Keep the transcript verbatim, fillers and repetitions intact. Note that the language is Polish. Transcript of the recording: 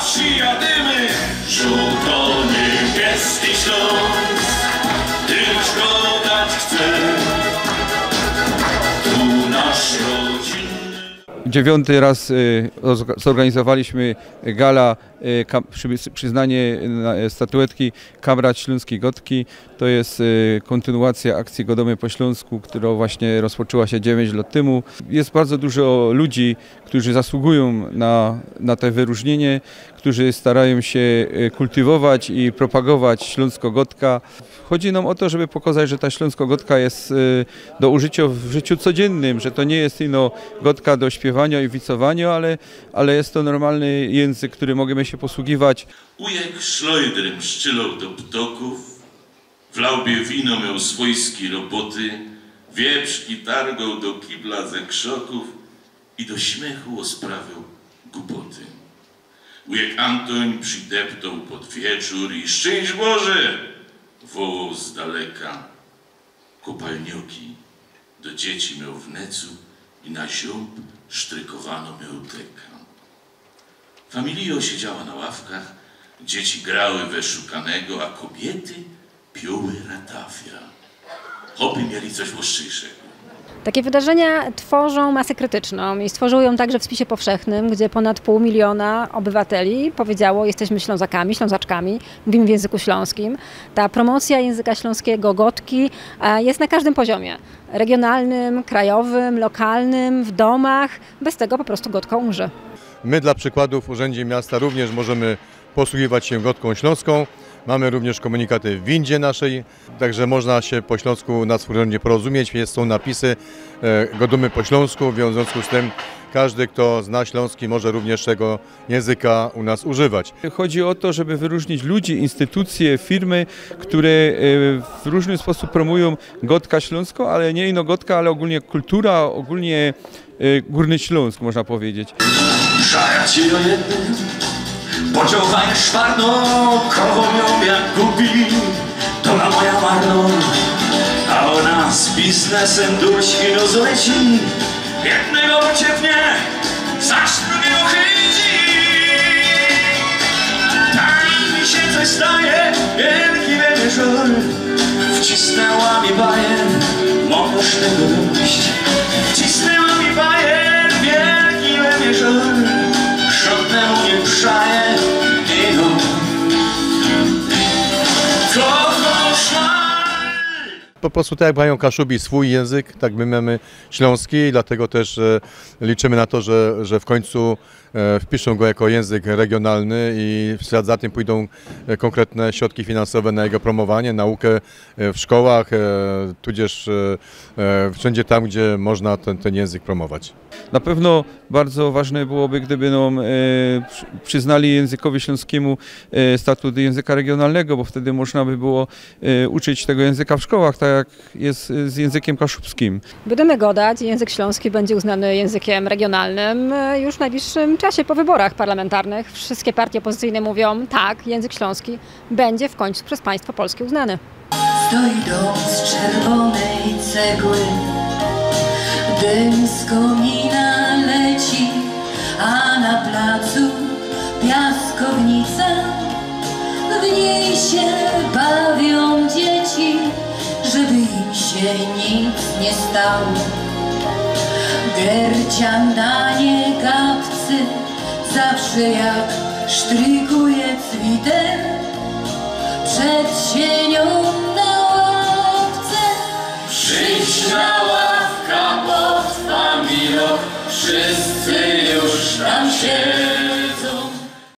przyjadymy. Żółto-niebieski Śląsk, tyż go dać chce, tu nasz rodzinny. Dziewiąty raz zorganizowaliśmy gala, przyznanie statuetki Kamrat Śląskiej Gotki. To jest kontynuacja akcji Godomy po Śląsku, która właśnie rozpoczęła się dziewięć lat temu. Jest bardzo dużo ludzi, którzy zasługują na, na to wyróżnienie, którzy starają się kultywować i propagować Śląsko-Gotka. Chodzi nam o to, żeby pokazać, że ta Śląsko-Gotka jest do użycia w życiu codziennym, że to nie jest ino gotka do śpiewania i wicowania, ale, ale jest to normalny język, który możemy się posługiwać. Ujek szlojdrem szczylał do ptoków, w laubie wino miał swojskie roboty, wieprzki targał do kibla ze krzoków i do śmiechu osprawiał głupoty. Ujek Antoń przydeptał pod wieczór i szczęść Boże wołał z daleka. Kopalnioki do dzieci miał w necu i na ziąb sztrykowano miał teka. Familia siedziała na ławkach, dzieci grały we szukanego, a kobiety piły ratafia. Oby mieli coś ostrzejszego. Takie wydarzenia tworzą masę krytyczną i stworzyły ją także w spisie powszechnym, gdzie ponad pół miliona obywateli powiedziało: jesteśmy Ślązakami, Ślązaczkami, mówimy w języku śląskim. Ta promocja języka śląskiego, gotki jest na każdym poziomie. Regionalnym, krajowym, lokalnym, w domach. Bez tego po prostu gotka umrze. My dla przykładu w Urzędzie Miasta również możemy posługiwać się gotką śląską. Mamy również komunikaty w windzie naszej, także można się po śląsku nas w urzędzie porozumieć. Są napisy Godomy po śląsku, w związku z tym każdy, kto zna śląski, może również tego języka u nas używać. Chodzi o to, żeby wyróżnić ludzi, instytucje, firmy, które w różny sposób promują gotka śląską, ale nie ino gotka, ale ogólnie kultura, ogólnie Górny Śląsk, można powiedzieć. Żaja ci o jednym, podział wajk szwarno, koło mią jak gubi, to na moja marno, a ona z biznesem dusi rozleci, jednego pociepnie, zaś drugiego chydzi. Tak mi się coś staje, wielki wielki żal, wcisnęła mi bajen, możesz tego dość, wcisnęła mi bajen, wielki wielki żal. Żadnemu nie przaje ino. Po prostu tak jak mają Kaszubi swój język, tak my mamy śląski, dlatego też e, liczymy na to, że, że w końcu e, wpiszą go jako język regionalny i w ślad za tym pójdą e, konkretne środki finansowe na jego promowanie, naukę e, w szkołach, e, tudzież e, wszędzie tam, gdzie można ten, ten język promować. Na pewno bardzo ważne byłoby, gdyby nam e, przyznali językowi śląskiemu e, statut języka regionalnego, bo wtedy można by było e, uczyć tego języka w szkołach, tak jak jest z językiem kaszubskim. Będziemy go dać, język śląski będzie uznany językiem regionalnym już w najbliższym czasie po wyborach parlamentarnych. Wszystkie partie opozycyjne mówią: tak, język śląski będzie w końcu przez państwo polskie uznany. Stoi dom z czerwonej cegły, dym z komina leci, a na placu piaskownica, w niej się bawią dzieci, żeby im się nic nie stało. Gercian na nie kapcy, zawsze jak sztrykuje cwiter, przed sienią na ławce. Przyjdź na ławka, potrwa mi rok, wszyscy już tam się